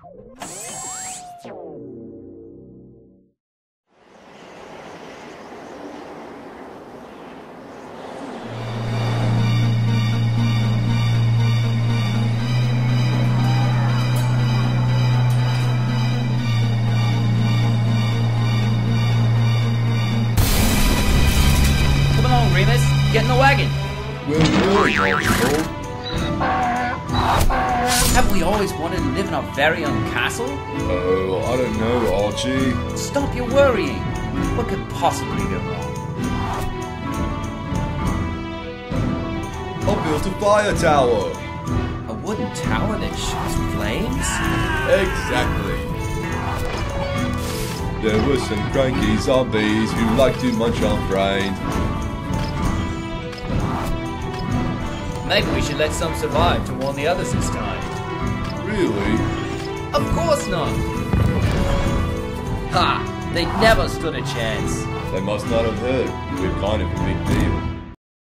Remus, get in the wagon. Where are we going, Archibald? Haven't we always wanted to live in our very own castle? Oh, I don't know, Archie. Stop your worrying. What could possibly go wrong? I built a fire tower. A wooden tower that shoots flames? Exactly. There were some cranky zombies who like to munch on brains. Maybe we should let some survive to warn the others this time. Really? Of course not! Ha! They never stood a chance. They must not have heard. We're kind of a big deal.